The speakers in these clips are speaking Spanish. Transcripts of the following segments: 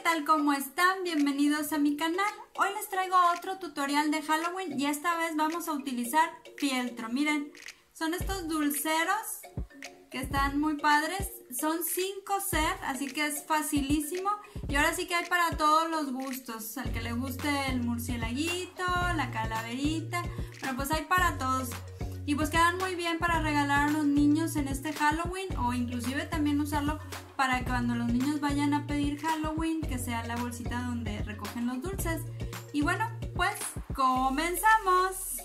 tal? ¿Cómo están? Bienvenidos a mi canal. Hoy les traigo otro tutorial de Halloween y esta vez vamos a utilizar fieltro. Miren, son estos dulceros que están muy padres. Son 5 set, así que es facilísimo. Y ahora sí que hay para todos los gustos. Al que le guste el murcielaguito, la calaverita. Bueno, pues hay para todos. Y pues quedan muy bien para regalar a los niños en este Halloween, o inclusive también usarlo para que cuando los niños vayan a pedir Halloween, que sea la bolsita donde recogen los dulces. Y bueno, pues comenzamos.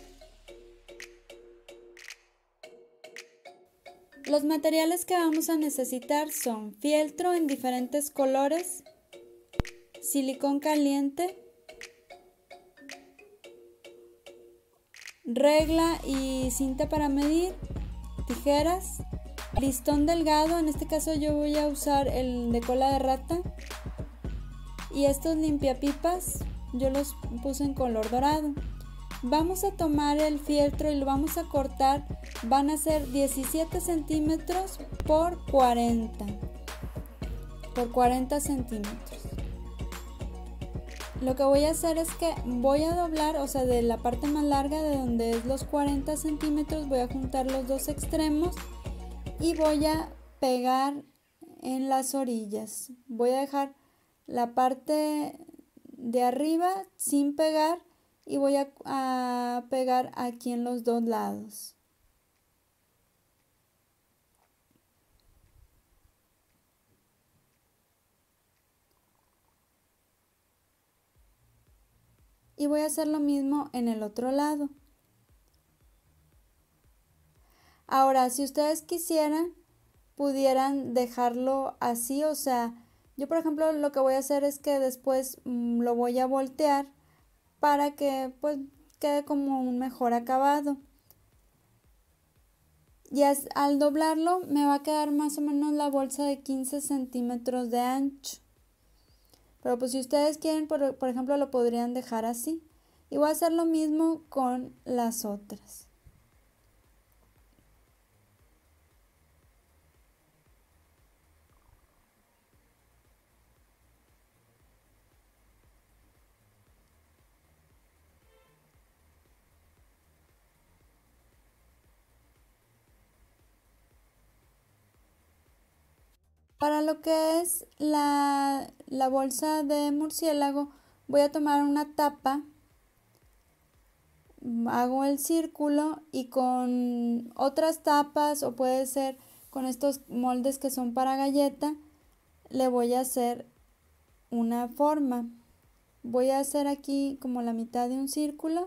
Los materiales que vamos a necesitar son fieltro en diferentes colores, silicón caliente, regla y cinta para medir, tijeras, listón delgado, en este caso yo voy a usar el de cola de rata, y estos limpiapipas yo los puse en color dorado. Vamos a tomar el fieltro y lo vamos a cortar, van a ser 17 centímetros por 40 centímetros. Lo que voy a hacer es que voy a doblar, o sea, de la parte más larga, de donde es los 40 centímetros, voy a juntar los dos extremos y voy a pegar en las orillas. Voy a dejar la parte de arriba sin pegar y voy a pegar aquí en los dos lados. Y voy a hacer lo mismo en el otro lado. Ahora, si ustedes quisieran, pudieran dejarlo así, o sea, yo por ejemplo lo que voy a hacer es que después lo voy a voltear para que pues quede como un mejor acabado. Y al doblarlo me va a quedar más o menos la bolsa de 15 centímetros de ancho. Pero pues si ustedes quieren, por ejemplo, lo podrían dejar así. Y voy a hacer lo mismo con las otras. Para lo que es la bolsa de murciélago, voy a tomar una tapa, hago el círculo y con otras tapas, o puede ser con estos moldes que son para galleta, le voy a hacer una forma. Voy a hacer aquí como la mitad de un círculo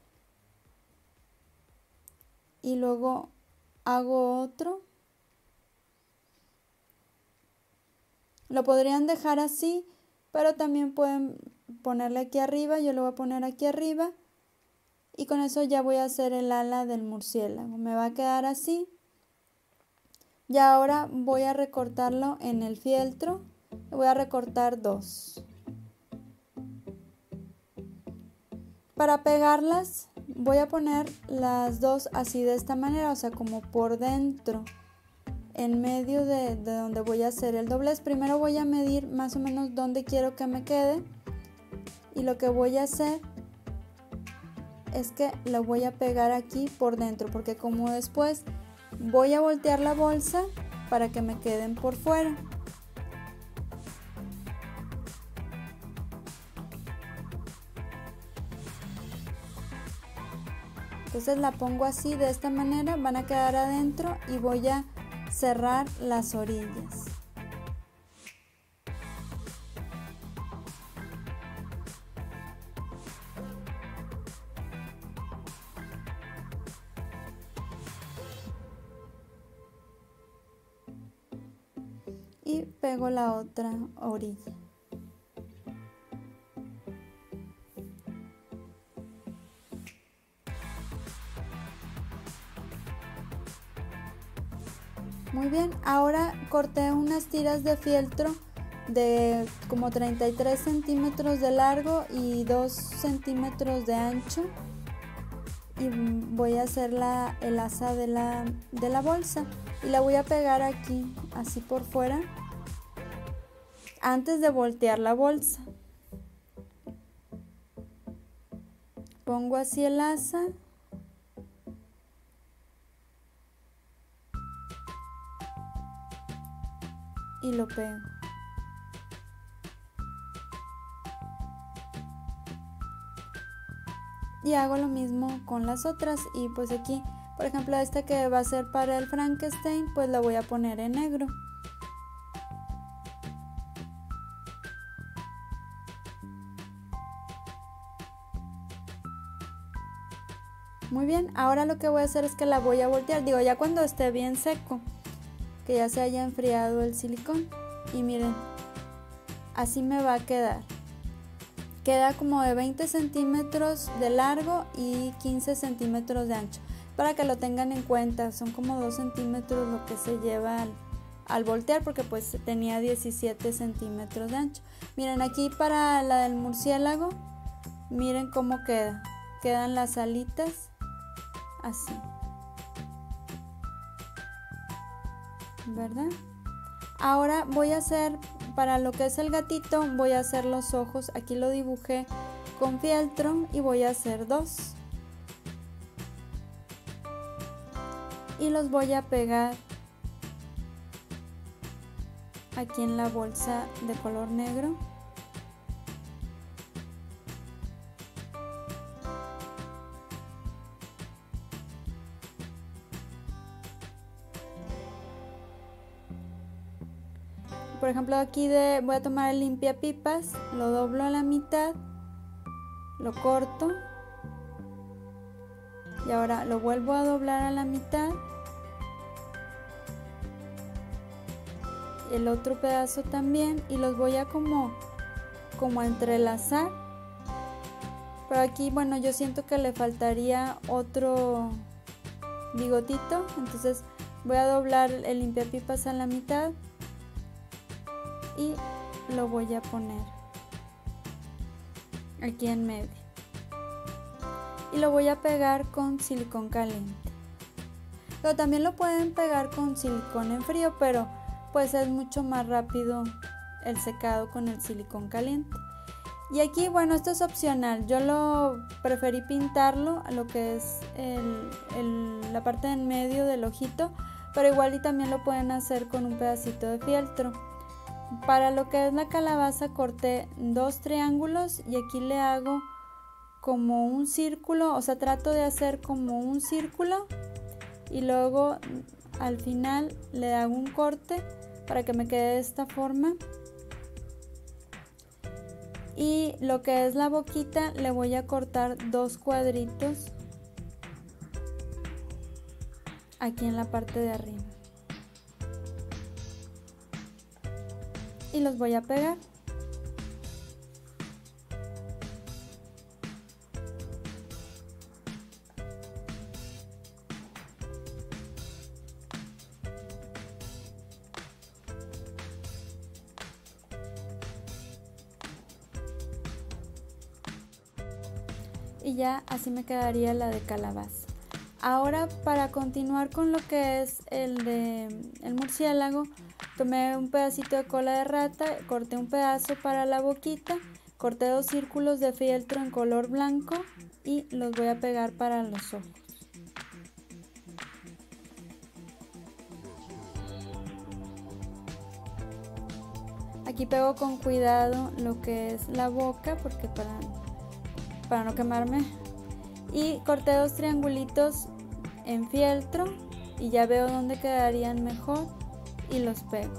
y luego hago otro. Lo podrían dejar así, pero también pueden ponerle aquí arriba. Yo lo voy a poner aquí arriba y con eso ya voy a hacer el ala del murciélago. Me va a quedar así. Y ahora voy a recortarlo en el fieltro. Voy a recortar 2. Para pegarlas voy a poner las dos así, de esta manera, o sea, como por dentro, en medio de donde voy a hacer el doblez. Primero voy a medir más o menos dónde quiero que me quede, y lo que voy a hacer es que lo voy a pegar aquí por dentro, porque como después voy a voltear la bolsa para que me queden por fuera. Entonces la pongo así, de esta manera, van a quedar adentro y voy a cerrar las orillas. Y pego la otra orilla. Muy bien, ahora corté unas tiras de fieltro de como 33 centímetros de largo y 2 centímetros de ancho, y voy a hacer el asa de la bolsa y la voy a pegar aquí así por fuera. antes de voltear la bolsa. Pongo así el asa y lo pego. Y hago lo mismo con las otras. Y pues aquí, por ejemplo, esta que va a ser para el Frankenstein, pues la voy a poner en negro. Muy bien, ahora lo que voy a hacer es que la voy a voltear, digo, ya cuando esté bien seco, que ya se haya enfriado el silicón. Y miren, así me va a quedar. Queda como de 20 centímetros de largo y 15 centímetros de ancho. Para que lo tengan en cuenta, son como 2 centímetros lo que se lleva al voltear, porque pues tenía 17 centímetros de ancho. Miren, aquí para la del murciélago, miren cómo queda. Quedan las alitas así, ¿verdad? Ahora voy a hacer, para lo que es el gatito, voy a hacer los ojos. Aquí lo dibujé con fieltro y voy a hacer 2. Y los voy a pegar aquí en la bolsa de color negro. Por ejemplo, aquí voy a tomar el limpiapipas, lo doblo a la mitad, lo corto y ahora lo vuelvo a doblar a la mitad, el otro pedazo también, y los voy a como a entrelazar. Pero aquí, bueno, yo siento que le faltaría otro bigotito, entonces voy a doblar el limpiapipas a la mitad y lo voy a poner aquí en medio y lo voy a pegar con silicón caliente. Pero también lo pueden pegar con silicón en frío, pero pues es mucho más rápido el secado con el silicón caliente. Y aquí, bueno, esto es opcional, yo lo preferí pintarlo a lo que es la parte en medio del ojito, pero igual y también lo pueden hacer con un pedacito de fieltro. Para lo que es la calabaza corté 2 triángulos y aquí le hago como un círculo, o sea, trato de hacer como un círculo y luego al final le hago un corte para que me quede de esta forma. Y lo que es la boquita le voy a cortar 2 cuadritos aquí en la parte de arriba. Y los voy a pegar. Y ya así me quedaría la de calabaza. Ahora, para continuar con lo que es el murciélago, tomé un pedacito de cola de rata, corté un pedazo para la boquita, corté 2 círculos de fieltro en color blanco y los voy a pegar para los ojos. Aquí pego con cuidado lo que es la boca, porque para no quemarme. Y corté 2 triangulitos en fieltro y ya veo dónde quedarían mejor y los pego.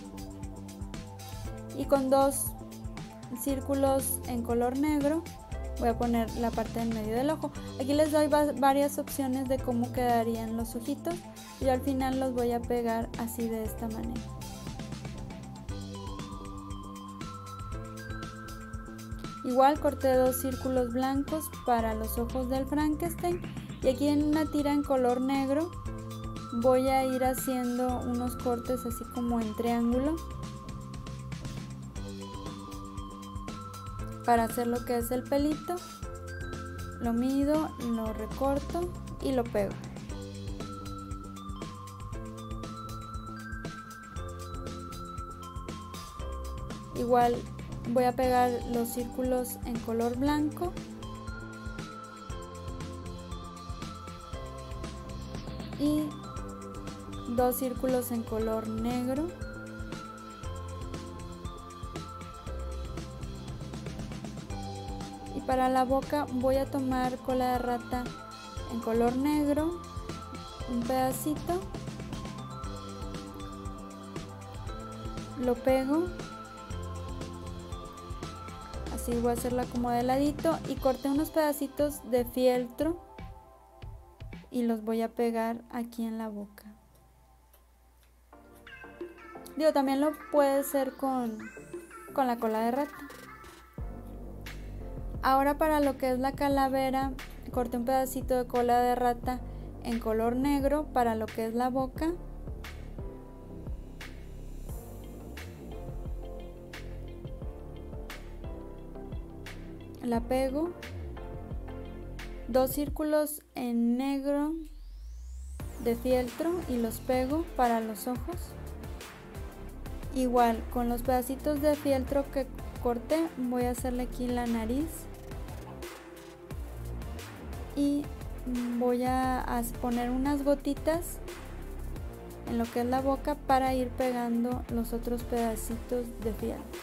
Y con 2 círculos en color negro voy a poner la parte en medio del ojo. Aquí les doy varias opciones de cómo quedarían los ojitos y al final los voy a pegar así, de esta manera. Igual corté 2 círculos blancos para los ojos del Frankenstein y aquí en una tira en color negro voy a ir haciendo unos cortes así como en triángulo para hacer lo que es el pelito. Lo mido, lo recorto y lo pego. igual voy a pegar los círculos en color blanco. Y 2 círculos en color negro. Y para la boca voy a tomar cola de rata en color negro, un pedacito, lo pego, así voy a hacerla como de ladito, y corté unos pedacitos de fieltro y los voy a pegar aquí en la boca. Digo, también lo puede hacer con la cola de rata. Ahora para lo que es la calavera, corté un pedacito de cola de rata en color negro para lo que es la boca. La pego. 2 círculos en negro de fieltro y los pego para los ojos. Igual con los pedacitos de fieltro que corté voy a hacerle aquí la nariz y voy a poner unas gotitas en lo que es la boca para ir pegando los otros pedacitos de fieltro.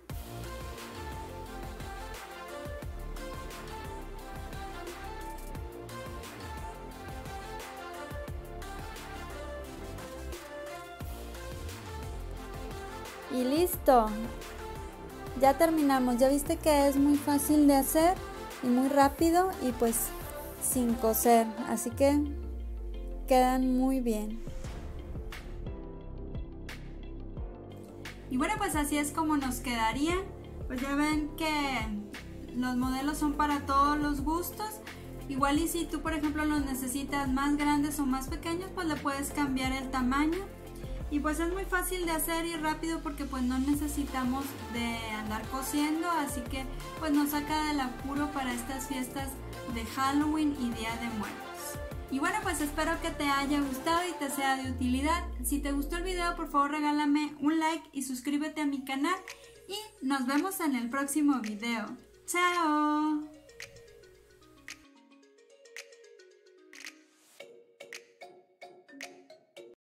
Y listo, ya terminamos. Ya viste que es muy fácil de hacer y muy rápido y pues sin coser, así que quedan muy bien. Y bueno, pues así es como nos quedarían. Pues ya ven que los modelos son para todos los gustos. Igual y si tú por ejemplo los necesitas más grandes o más pequeños, pues le puedes cambiar el tamaño. Y pues es muy fácil de hacer y rápido porque pues no necesitamos de andar cosiendo, así que pues nos saca del apuro para estas fiestas de Halloween y Día de Muertos. Y bueno, pues espero que te haya gustado y te sea de utilidad. Si te gustó el video, por favor regálame un like y suscríbete a mi canal y nos vemos en el próximo video. ¡Chao!